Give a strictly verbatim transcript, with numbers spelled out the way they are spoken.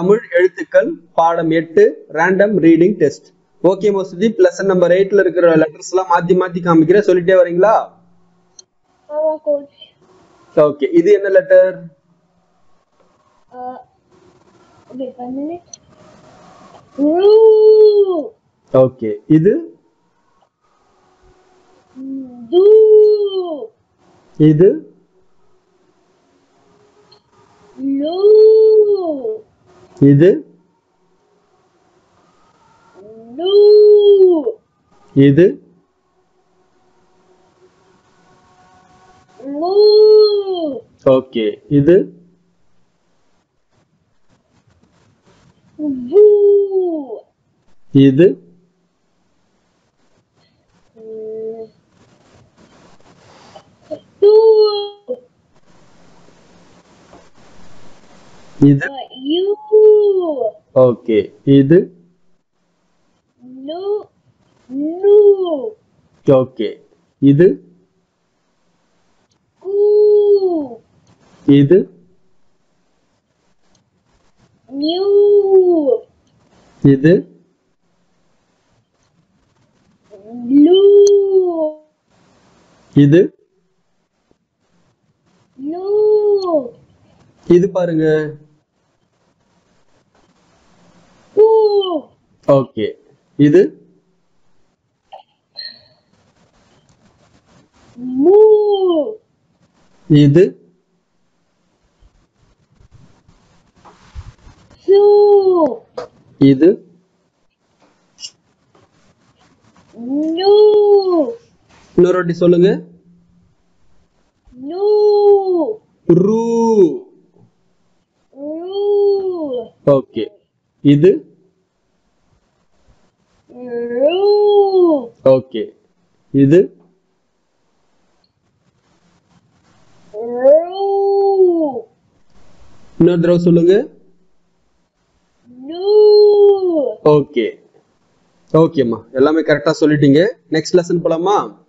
தமிழ் எழுத்துக்கள் பாடம் எட்டு random reading test. Okay Sudeep, lesson number எயிட்ல இருக்கிற லெட்டர்ஸ் எல்லாம் மாத்தி மாத்தி காமிக்கிறேன், சொல்லிட்டே வரீங்களா? ஓகே, இது என்ன லெட்டர்? ஓகே, இது இது இது இது ஓகே, இது இது இது ஓகே, இது ஓகே, இது இது இது இது இது பாருங்க. ஓகே, இது இது இது இன்னொரு வாட்டி சொல்லுங்க. ரூ. ஓகே, இது ஓகே, இது இன்னொரு தடவை சொல்லுங்க. ஓகே ஓகேம்மா, எல்லாமே கரெக்டா சொல்லிட்டீங்க. நெக்ஸ்ட் லெசன் போலாமா?